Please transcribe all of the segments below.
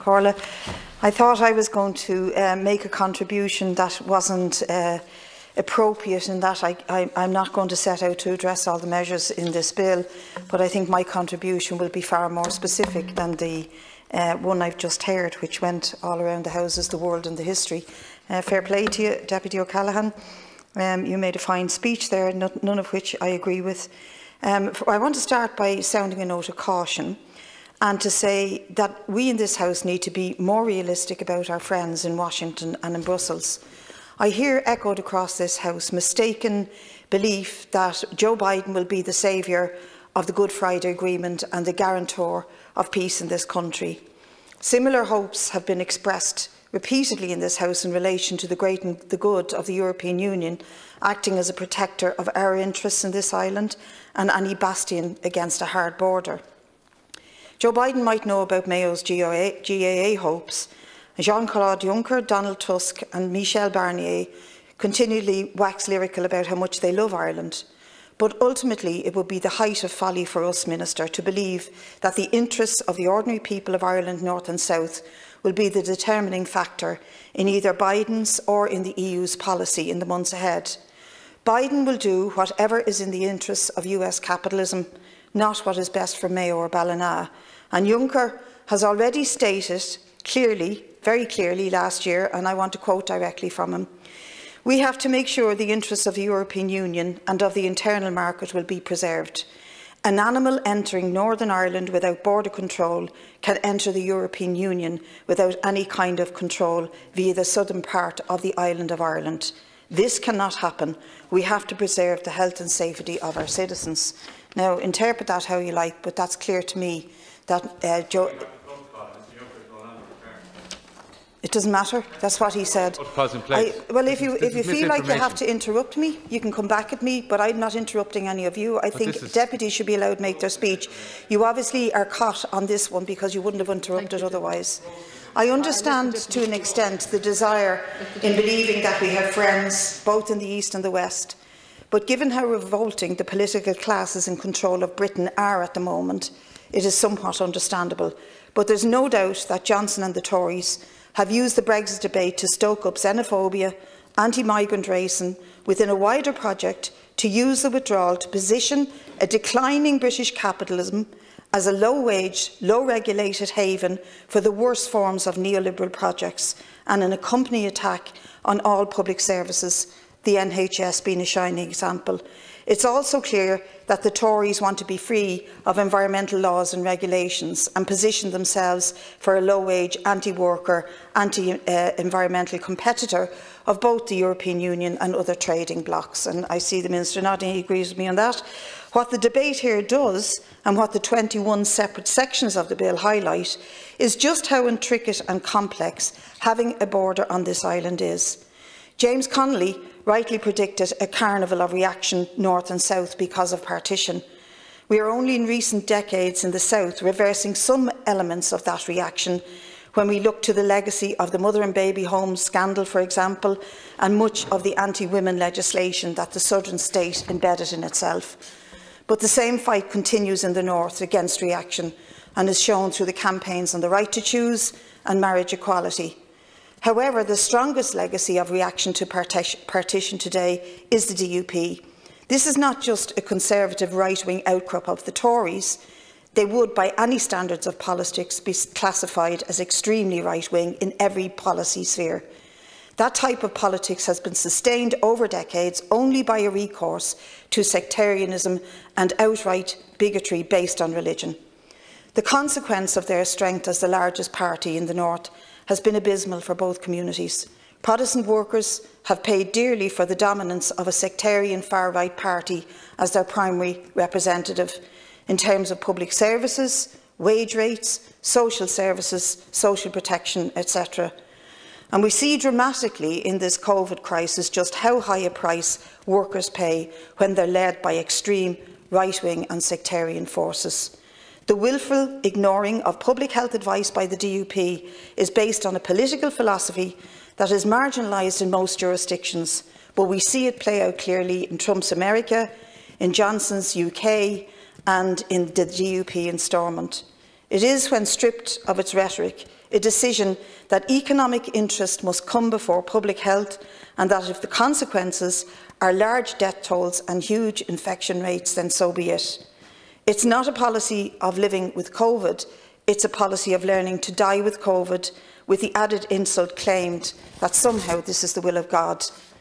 Corla. I thought I was going to make a contribution that wasn't appropriate, in that I'm not going to set out to address all the measures in this bill, but I think my contribution will be far more specific than the one I've just heard, which went all around the Houses, the world and the history. Fair play to you, Deputy O'Callaghan. You made a fine speech there, none of which I agree with. I want to start by sounding a note of caution and to say that we in this House need to be more realistic about our friends in Washington and in Brussels. I hear echoed across this House mistaken belief that Joe Biden will be the saviour of the Good Friday Agreement and the guarantor of peace in this country. Similar hopes have been expressed repeatedly in this House in relation to the great and the good of the European Union acting as a protector of our interests in this island and any bastion against a hard border. Joe Biden might know about Mayo's GAA hopes. Jean-Claude Juncker, Donald Tusk and Michel Barnier continually wax lyrical about how much they love Ireland. But ultimately, it would be the height of folly for us, Minister, to believe that the interests of the ordinary people of Ireland, North and South, will be the determining factor in either Biden's or in the EU's policy in the months ahead. Biden will do whatever is in the interests of US capitalism, not what is best for Mayo or Ballina. And Juncker has already stated clearly, very clearly last year, and I want to quote directly from him, "We have to make sure the interests of the European Union and of the internal market will be preserved. An animal entering Northern Ireland without border control can enter the European Union without any kind of control via the southern part of the island of Ireland. This cannot happen. We have to preserve the health and safety of our citizens." Now, interpret that how you like, but that's clear to me that Joe... It doesn't matter. That's what he said. Well, if you feel like you have to interrupt me, you can come back at me, but I'm not interrupting any of you. I think deputies should be allowed to make their speech. You obviously are caught on this one because you wouldn't have interrupted otherwise. I understand to an extent the desire in believing that we have friends both in the East and the West, but given how revolting the political classes in control of Britain are at the moment, it is somewhat understandable. But there is no doubt that Johnson and the Tories have used the Brexit debate to stoke up xenophobia, anti-migrant racism within a wider project to use the withdrawal to position a declining British capitalism as a low-wage, low-regulated haven for the worst forms of neoliberal projects and an accompanying attack on all public services, the NHS being a shining example. It's also clear that the Tories want to be free of environmental laws and regulations and position themselves for a low-wage, anti-worker, anti-environmental competitor of both the European Union and other trading blocs. And I see the Minister nodding, he agrees with me on that. What the debate here does, and what the 21 separate sections of the bill highlight, is just how intricate and complex having a border on this island is. James Connolly rightly predicted a carnival of reaction north and south because of partition. We are only in recent decades in the south reversing some elements of that reaction when we look to the legacy of the mother and baby homes scandal, for example, and much of the anti-women legislation that the southern state embedded in itself. But the same fight continues in the north against reaction and is shown through the campaigns on the right to choose and marriage equality. However, the strongest legacy of reaction to partition today is the DUP. This is not just a conservative right-wing outcrop of the Tories. They would, by any standards of politics, be classified as extremely right-wing in every policy sphere. That type of politics has been sustained over decades only by a recourse to sectarianism and outright bigotry based on religion. The consequence of their strength as the largest party in the north has been abysmal for both communities. Protestant workers have paid dearly for the dominance of a sectarian far-right party as their primary representative in terms of public services, wage rates, social services, social protection, etc. And we see dramatically in this COVID crisis just how high a price workers pay when they're led by extreme right-wing and sectarian forces. The willful ignoring of public health advice by the DUP is based on a political philosophy that is marginalised in most jurisdictions, but we see it play out clearly in Trump's America, in Johnson's UK and in the DUP in Stormont. It is, when stripped of its rhetoric, a decision that economic interest must come before public health, and that if the consequences are large death tolls and huge infection rates, then so be it. It's not a policy of living with COVID, it's a policy of learning to die with COVID, with the added insult claimed that somehow this is the will of God.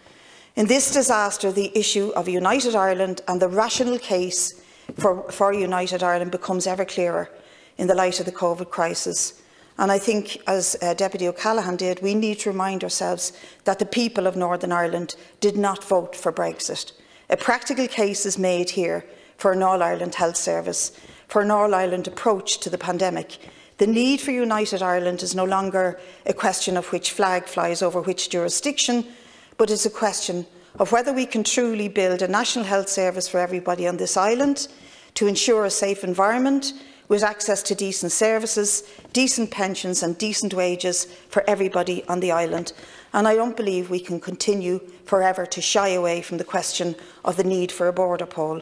In this disaster, the issue of United Ireland and the rational case for United Ireland becomes ever clearer in the light of the COVID crisis. And I think, as Deputy O'Callaghan did, we need to remind ourselves that the people of Northern Ireland did not vote for Brexit. A practical case is made here for an all-Ireland health service, for an all-Ireland approach to the pandemic. The need for United Ireland is no longer a question of which flag flies over which jurisdiction, but it's a question of whether we can truly build a national health service for everybody on this island, to ensure a safe environment with access to decent services, decent pensions and decent wages for everybody on the island. And I don't believe we can continue forever to shy away from the question of the need for a border poll.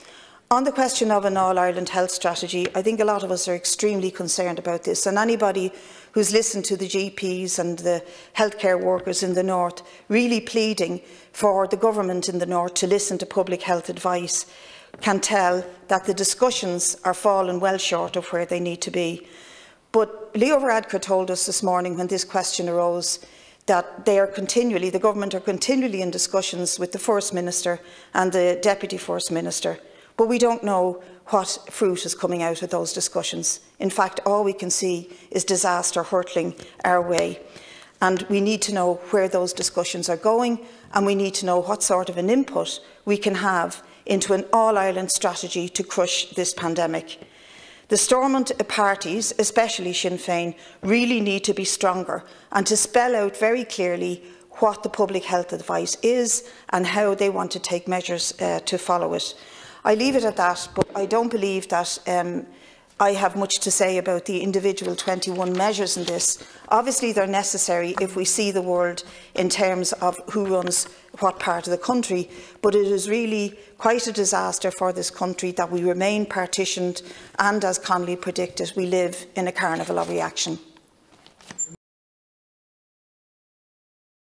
On the question of an all-Ireland health strategy, I think a lot of us are extremely concerned about this, and anybody who's listened to the GPs and the healthcare workers in the North really pleading for the government in the North to listen to public health advice can tell that the discussions are fallen well short of where they need to be. But Leo Varadkar told us this morning, when this question arose, that the government are continually in discussions with the First Minister and the Deputy First Minister. But we don't know what fruit is coming out of those discussions. In fact, all we can see is disaster hurtling our way. And we need to know where those discussions are going, and we need to know what sort of an input we can have into an all-Ireland strategy to crush this pandemic. The Stormont parties, especially Sinn Féin, really need to be stronger and to spell out very clearly what the public health advice is and how they want to take measures to follow it. I leave it at that, but I don't believe that I have much to say about the individual 21 measures in this. Obviously, they're necessary if we see the world in terms of who runs what part of the country, but it is really quite a disaster for this country that we remain partitioned and, as Connolly predicted, we live in a carnival of reaction.